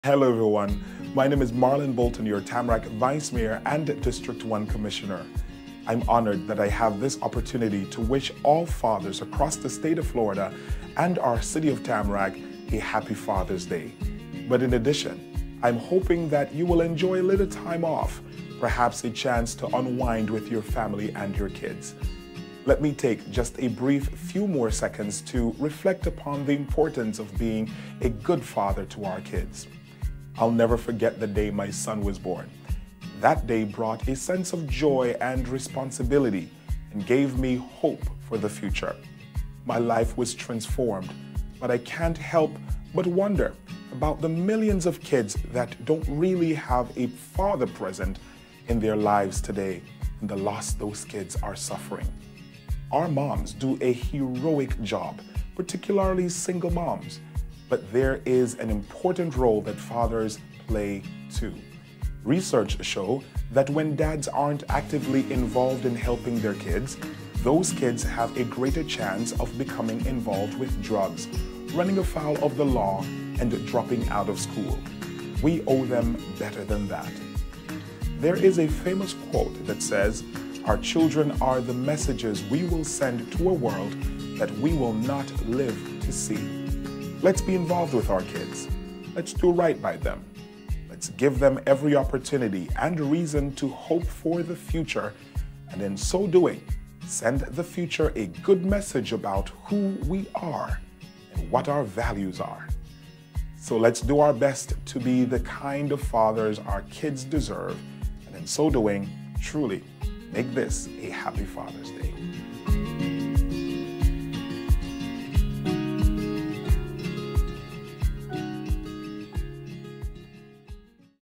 Hello everyone, my name is Marlon Bolton, your Tamarack Vice Mayor and District 1 Commissioner. I'm honored that I have this opportunity to wish all fathers across the state of Florida and our city of Tamarack a happy Father's Day. But in addition, I'm hoping that you will enjoy a little time off, perhaps a chance to unwind with your family and your kids. Let me take just a brief few more seconds to reflect upon the importance of being a good father to our kids. I'll never forget the day my son was born. That day brought a sense of joy and responsibility and gave me hope for the future. My life was transformed, but I can't help but wonder about the millions of kids that don't really have a father present in their lives today and the loss those kids are suffering. Our moms do a heroic job, particularly single moms. But there is an important role that fathers play too. Research show that when dads aren't actively involved in helping their kids, those kids have a greater chance of becoming involved with drugs, running afoul of the law, and dropping out of school. We owe them better than that. There is a famous quote that says, "Our children are the messages we will send to a world that we will not live to see." Let's be involved with our kids. Let's do right by them. Let's give them every opportunity and reason to hope for the future, and in so doing, send the future a good message about who we are and what our values are. So let's do our best to be the kind of fathers our kids deserve, and in so doing, truly make this a happy Father's Day.